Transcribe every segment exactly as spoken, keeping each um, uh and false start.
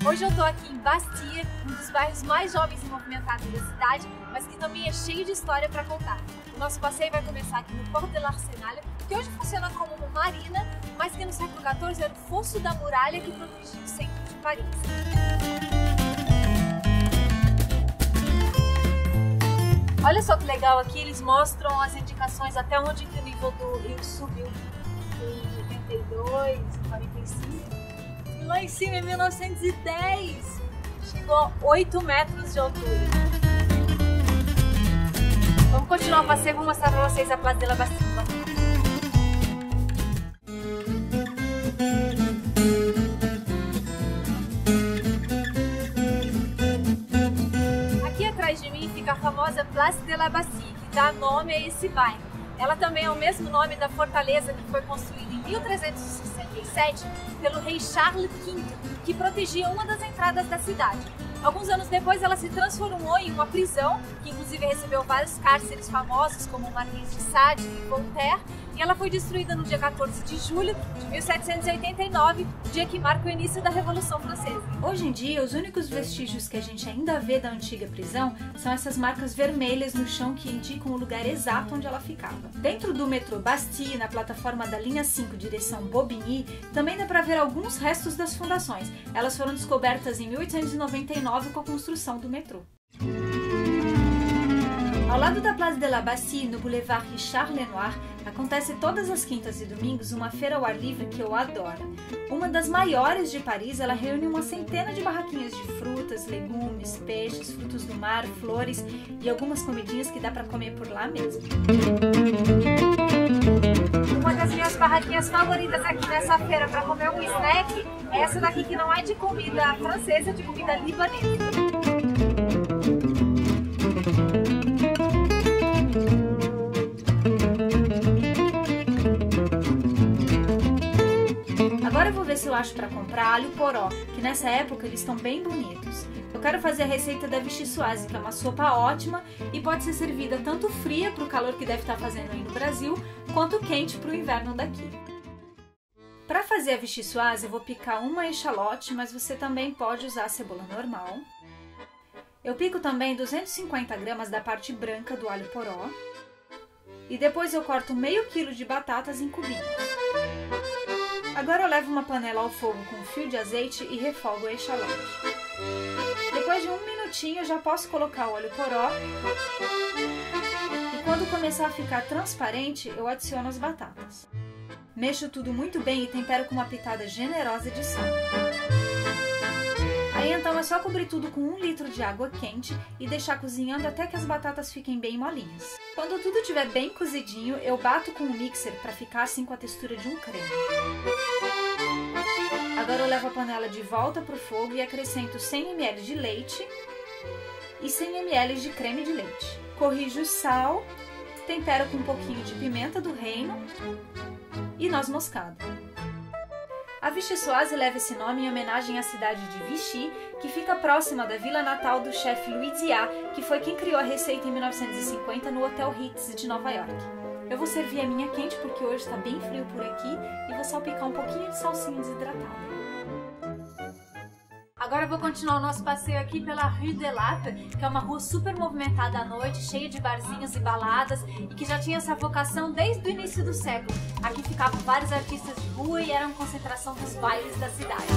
Hoje eu tô aqui em Bastille, um dos bairros mais jovens e movimentados da cidade, mas que também é cheio de história para contar. O nosso passeio vai começar aqui no Port de l'Arsenal, que hoje funciona como uma marina, mas que no século quatorze era o fosso da muralha que protegia o centro de Paris. Olha só que legal aqui, eles mostram as indicações até onde que o nível do rio subiu. Em oitenta e dois, quarenta e cinco. E lá em cima, em mil novecentos e dez, chegou a oito metros de altura. Vamos continuar o passeio, vou mostrar para vocês a Place de la Bastille. Aqui atrás de mim fica a famosa Place de la Bastille, que dá nome a esse bairro. Ela também é o mesmo nome da fortaleza que foi construída em mil trezentos e sessenta e sete pelo rei Charles quinto, que protegia uma das entradas da cidade. Alguns anos depois ela se transformou em uma prisão, que inclusive recebeu vários cárceres famosos como o Marquês de Sade e Voltaire, e ela foi destruída no dia quatorze de julho de mil setecentos e oitenta e nove, dia que marca o início da Revolução Francesa. Hoje em dia, os únicos vestígios que a gente ainda vê da antiga prisão são essas marcas vermelhas no chão que indicam o lugar exato onde ela ficava. Dentro do metrô Bastille, na plataforma da linha cinco, direção Bobigny, também dá para ver alguns restos das fundações. Elas foram descobertas em mil oitocentos e noventa e nove com a construção do metrô. Ao lado da Place de la Bastille, no Boulevard Richard Lenoir, acontece todas as quintas e domingos uma feira ao ar livre que eu adoro. Uma das maiores de Paris, ela reúne uma centena de barraquinhas de frutas, legumes, peixes, frutos do mar, flores e algumas comidinhas que dá para comer por lá mesmo. Uma das minhas barraquinhas favoritas aqui nessa feira para comer um snack é essa daqui, que não é de comida francesa, é de comida libanesa. Agora eu vou ver se eu acho para comprar alho poró, que nessa época eles estão bem bonitos. Eu quero fazer a receita da vichyssoise, que é uma sopa ótima e pode ser servida tanto fria para o calor que deve estar fazendo aí no Brasil, quanto quente para o inverno daqui. Para fazer a vichyssoise eu vou picar uma echalote, mas você também pode usar a cebola normal. Eu pico também duzentos e cinquenta gramas da parte branca do alho poró. E depois eu corto meio quilo de batatas em cubinhos. Agora eu levo uma panela ao fogo com um fio de azeite e refogo a echalote. Depois de um minutinho eu já posso colocar o óleo poró. E quando começar a ficar transparente, eu adiciono as batatas. Mexo tudo muito bem e tempero com uma pitada generosa de sal. Aí então é só cobrir tudo com um litro de água quente e deixar cozinhando até que as batatas fiquem bem molinhas. Quando tudo estiver bem cozidinho, eu bato com o mixer para ficar assim com a textura de um creme. Agora eu levo a panela de volta para o fogo e acrescento cem mililitros de leite e cem mililitros de creme de leite. Corrijo o sal, tempero com um pouquinho de pimenta do reino e noz moscada. A vichyssoise leva esse nome em homenagem à cidade de Vichy, que fica próxima da vila natal do chefe Louis Diat, que foi quem criou a receita em mil novecentos e cinquenta no Hotel Ritz de Nova York. Eu vou servir a minha quente porque hoje está bem frio por aqui e vou salpicar um pouquinho de salsinha desidratada. Agora eu vou continuar o nosso passeio aqui pela Rue de Lappe, que é uma rua super movimentada à noite, cheia de barzinhos e baladas e que já tinha essa vocação desde o início do século. Aqui ficavam vários artistas de rua e era uma concentração dos bailes da cidade.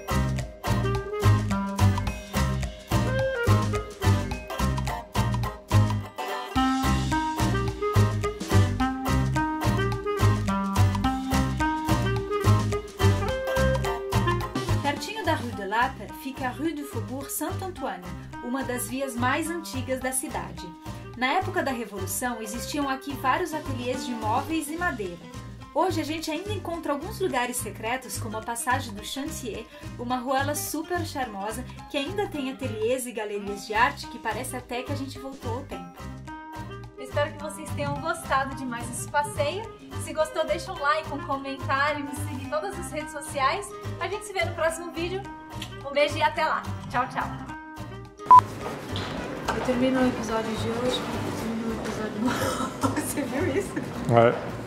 Da Rue de Lappe fica a Rue du Faubourg Saint-Antoine, uma das vias mais antigas da cidade. Na época da Revolução, existiam aqui vários ateliês de móveis e madeira. Hoje a gente ainda encontra alguns lugares secretos, como a Passagem do Chantier, uma ruela super charmosa que ainda tem ateliês e galerias de arte que parece até que a gente voltou ao tempo. Eu espero que vocês tenham gostado de mais esse passeio. Se gostou, deixa um like, um comentário, me siga em todas as redes sociais. A gente se vê no próximo vídeo. Um beijo e até lá. Tchau, tchau. Eu termino o episódio de hoje, eu termino o episódio... Você viu isso? Ouais.